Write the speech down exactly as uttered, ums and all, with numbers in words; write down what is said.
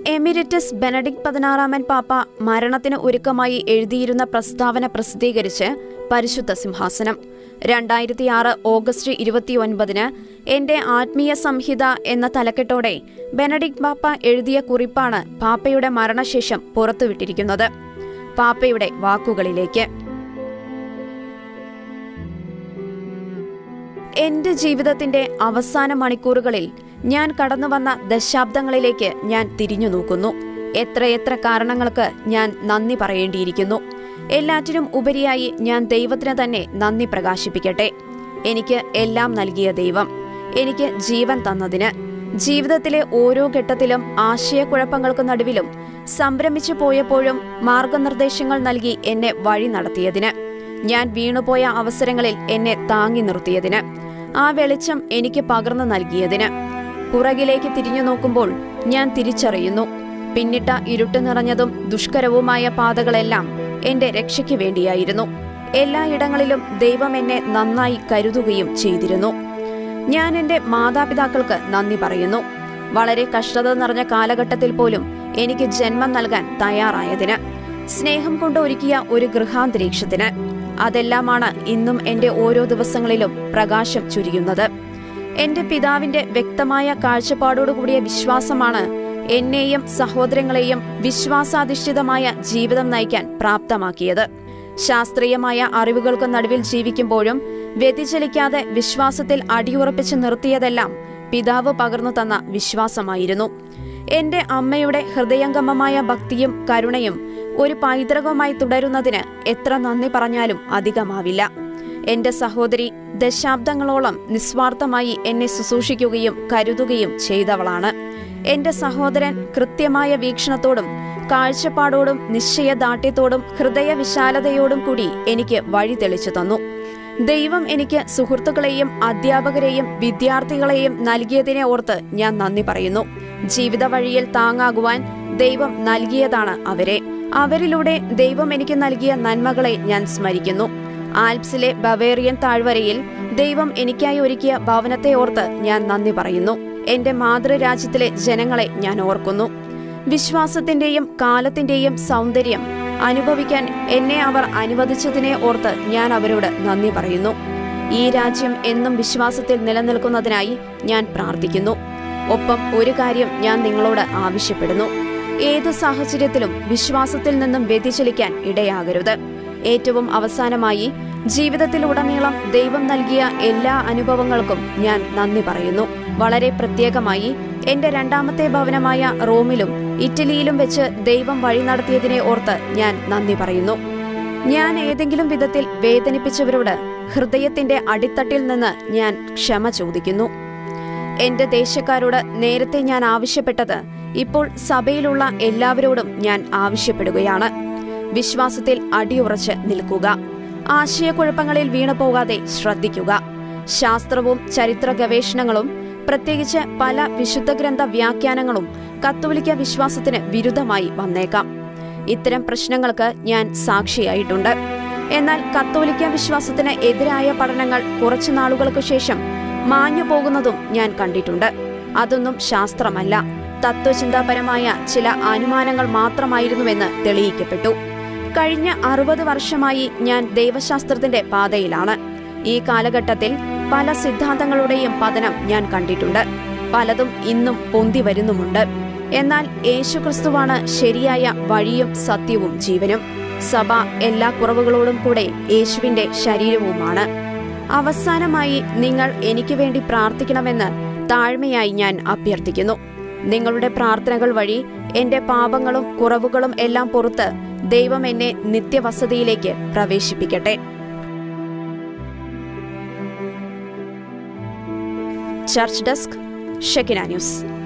Emeritus Benedict പതിനാറാമൻ പാപ്പ മരണത്തിന് ഒരുക്കമായി എഴുതിയിരുന്ന പ്രസ്താവന പ്രസിദ്ധീകരിച്ച് പരിശുദ്ധ സിംഹാസനം. രണ്ടായിരത്തി ആറ് ഓഗസ്റ്റ് ഇരുപത്തിയൊൻപതിന് എന്റെ ആത്മീയ സംഹിത എന്ന തലക്കെട്ടോടെ ബെനഡിക്ട് പാപ്പ എഴുതിയ കുറിപ്പാണ് പാപ്പയുടെ മരണശേഷം പുറത്തുവിട്ടിരിക്കുന്നത്. പാപ്പയുടെ വാക്കുകളിലേക്ക്. എന്റെ ജീവിതത്തിന്റെ അവസാന മണിക്കൂറുകളിൽ ഞാൻ കടന്നുവന്ന ദശാബ്ദങ്ങളിലേക്ക് ഞാൻ തിരിഞ്ഞു നോക്കുന്നു. എത്രയെത്ര കാരണങ്ങൾക്ക് ഞാൻ നന്ദി പറയേണ്ടിയിരിക്കുന്നു. എല്ലാറ്റിനും ഉപരിയായി ഞാൻ ദൈവത്തിന് തന്നെ നന്ദി പ്രകാശിപ്പിക്കട്ടെ. എനിക്ക് എല്ലാം നൽകിയ ദൈവം, എനിക്ക് ജീവൻ തന്നതിന്, ജീവിതത്തിലെ ഓരോ ഘട്ടത്തിലും ആശയക്കുഴപ്പങ്ങൾക്ക് നടുവിലും സംഭ്രമിച്ചു പോയപ്പോഴും മാർഗനിർദ്ദേശങ്ങൾ നൽകി എന്നെ വഴി നടത്തിയതിന്, ഞാൻ വീണുപോയ അവസരങ്ങളിൽ എന്നെ താങ്ങി നിർത്തിയതിന്, ആ വെളിച്ചം എനിക്ക് പകർന്നു നൽകിയതിന്. പുറകിലേക്ക് തിരിഞ്ഞു നോക്കുമ്പോൾ ഞാൻ തിരിച്ചറിയുന്നു, പിന്നിട്ട ഇരുട്ട് നിറഞ്ഞതും ദുഷ്കരവുമായ പാതകളെല്ലാം എന്റെ രക്ഷയ്ക്ക് വേണ്ടിയായിരുന്നു. എല്ലായിടങ്ങളിലും ദൈവം എന്നെ നന്നായി കരുതുകയും ചെയ്തിരുന്നു. ഞാൻ എന്റെ മാതാപിതാക്കൾക്ക് നന്ദി പറയുന്നു. വളരെ കഷ്ടത നിറഞ്ഞ കാലഘട്ടത്തിൽ പോലും എനിക്ക് ജന്മം നൽകാൻ തയ്യാറായതിന്, സ്നേഹം കൊണ്ട് ഒരുക്കിയ ഒരു ഗൃഹാന്തരീക്ഷത്തിന്. അതെല്ലാമാണ് ഇന്നും എന്റെ ഓരോ ദിവസങ്ങളിലും പ്രകാശം ചുരിയുന്നത്. എന്റെ പിതാവിന്റെ വ്യക്തമായ കാഴ്ചപ്പാടോടുകൂടിയ വിശ്വാസമാണ് എന്നെയും സഹോദരങ്ങളെയും വിശ്വാസാധിഷ്ഠിതമായ ജീവിതം നയിക്കാൻ പ്രാപ്തമാക്കിയത്. ശാസ്ത്രീയമായ അറിവുകൾക്ക് നടുവിൽ ജീവിക്കുമ്പോഴും വ്യതിചലിക്കാതെ വിശ്വാസത്തിൽ അടിയുറപ്പിച്ച് നിർത്തിയതെല്ലാം പിതാവ് പകർന്നു തന്ന വിശ്വാസമായിരുന്നു. എന്റെ അമ്മയുടെ ഹൃദയംഗമമായ ഭക്തിയും കരുണയും ഒരു പൈതൃകമായി തുടരുന്നതിന് എത്ര നന്ദി പറഞ്ഞാലും അധികമാവില്ല. എന്റെ സഹോദരി ദശാബ്ദങ്ങളോളം നിസ്വാർത്ഥമായി എന്നെ ശുശ്രൂഷിക്കുകയും കരുതുകയും ചെയ്തവളാണ്. എന്റെ സഹോദരൻ കൃത്യമായ വീക്ഷണത്തോടും കാഴ്ചപ്പാടോടും നിശ്ചയദാർഢ്യത്തോടും ഹൃദയവിശാലതയോടും കൂടി എനിക്ക് വഴി തെളിച്ചു തന്നു. ദൈവം എനിക്ക് സുഹൃത്തുക്കളെയും അധ്യാപകരെയും വിദ്യാർത്ഥികളെയും നൽകിയതിനെ ഓർത്ത് ഞാൻ നന്ദി പറയുന്നു. ജീവിത വഴിയിൽ താങ്ങാകുവാൻ ദൈവം നൽകിയതാണ് അവരെ. അവരിലൂടെ ദൈവം എനിക്ക് നൽകിയ നന്മകളെ ഞാൻ സ്മരിക്കുന്നു. ആൽപ്സിലെ ബവേറിയൻ താഴ്വരയിൽ ദൈവം എനിക്കായി ഒരുക്കിയ ഭവനത്തെ ഓർത്ത് ഞാൻ നന്ദി പറയുന്നു. എന്റെ മാതൃരാജ്യത്തിലെ ജനങ്ങളെ ഞാൻ ഓർക്കുന്നു. വിശ്വാസത്തിന്റെയും കാലത്തിന്റെയും സൗന്ദര്യം അനുഭവിക്കാൻ എന്നെ അവർ അനുവദിച്ചതിനെ ഓർത്ത് ഞാൻ അവരോട് നന്ദി പറയുന്നു. ഈ രാജ്യം എന്നും വിശ്വാസത്തിൽ നിലനിൽക്കുന്നതിനായി ഞാൻ പ്രാർത്ഥിക്കുന്നു. ഒപ്പം ഒരു കാര്യം ഞാൻ നിങ്ങളോട് ആവശ്യപ്പെടുന്നു. ഏത് സാഹചര്യത്തിലും വിശ്വാസത്തിൽ നിന്നും വ്യതിചലിക്കാൻ ഇടയാകരുത്. ഏറ്റവും അവസാനമായി, ജീവിതത്തിലുടനീളം ദൈവം നൽകിയ എല്ലാ അനുഭവങ്ങൾക്കും ഞാൻ നന്ദി പറയുന്നു. വളരെ പ്രത്യേകമായി എന്റെ രണ്ടാമത്തെ ഭവനമായ റോമിലും ഇറ്റലിയിലും വെച്ച് ദൈവം വഴി നടത്തിയതിനെ ഓർത്ത് ഞാൻ നന്ദി പറയുന്നു. ഞാൻ ഏതെങ്കിലും വിധത്തിൽ വേദനിപ്പിച്ചവരോട് ഹൃദയത്തിന്റെ അടിത്തട്ടിൽ നിന്ന് ഞാൻ ക്ഷമ ചോദിക്കുന്നു. എന്റെ ദേശക്കാരോട് നേരത്തെ ഞാൻ ആവശ്യപ്പെട്ടത് ഇപ്പോൾ സഭയിലുള്ള എല്ലാവരോടും ഞാൻ ആവശ്യപ്പെടുകയാണ്. വിശ്വാസത്തിൽ അടിയുറച്ച് നിൽക്കുക. ആശയക്കുഴപ്പങ്ങളിൽ വീണുപോകാതെ ശ്രദ്ധിക്കുക. ശാസ്ത്രവും ചരിത്ര ഗവേഷണങ്ങളും പ്രത്യേകിച്ച് പല വിശുദ്ധ ഗ്രന്ഥ വ്യാഖ്യാനങ്ങളും കത്തോലിക്ക വിശ്വാസത്തിന് വിരുദ്ധമായി വന്നേക്കാം. ഇത്തരം പ്രശ്നങ്ങൾക്ക് ഞാൻ സാക്ഷിയായിട്ടുണ്ട്. എന്നാൽ കത്തോലിക്ക വിശ്വാസത്തിന് എതിരായ പഠനങ്ങൾ കുറച്ചു നാളുകൾക്ക് ശേഷം മാഞ്ഞു പോകുന്നതും ഞാൻ കണ്ടിട്ടുണ്ട്. അതൊന്നും ശാസ്ത്രമല്ല, തത്വചിന്താപരമായ ചില അനുമാനങ്ങൾ മാത്രമായിരുന്നുവെന്ന് തെളിയിക്കപ്പെട്ടു. കഴിഞ്ഞ അറുപത് വർഷമായി ഞാൻ ദൈവശാസ്ത്രത്തിന്റെ പാതയിലാണ്. ഈ കാലഘട്ടത്തിൽ പല സിദ്ധാന്തങ്ങളുടെയും പതനം ഞാൻ കണ്ടിട്ടുണ്ട്. പലതും ഇന്നും പൊന്തി വരുന്നുമുണ്ട്. എന്നാൽ യേശുക്രിസ്തുവാണ് ശരിയായ വഴിയും സത്യവും ജീവനും. സഭ എല്ലാ കുറവുകളോടും കൂടെ യേശുവിന്റെ ശരീരവുമാണ്. അവസാനമായി നിങ്ങൾ എനിക്ക് വേണ്ടി പ്രാർത്ഥിക്കണമെന്ന് താഴ്മയായി ഞാൻ അഭ്യർത്ഥിക്കുന്നു. നിങ്ങളുടെ പ്രാർത്ഥനകൾ വഴി എന്റെ പാപങ്ങളും കുറവുകളും എല്ലാം പുറത്ത് ദൈവം എന്നെ നിത്യവസതിയിലേക്ക് പ്രവേശിപ്പിക്കട്ടെ. Church desk, Shekinah news.